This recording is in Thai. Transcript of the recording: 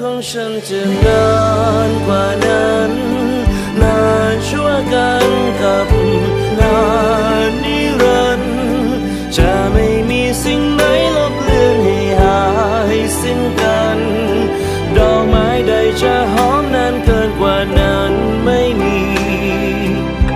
ของฉันจะนานกว่านั้นนานชั่วกันกับนานนิรันดร์จะไม่มีสิ่งไหนลบเลือนให้หายสิ้นกันดอกไม้ใดจะห